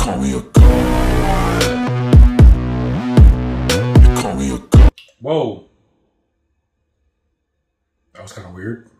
call me a god. You call me a god. Whoa. That was kind of weird.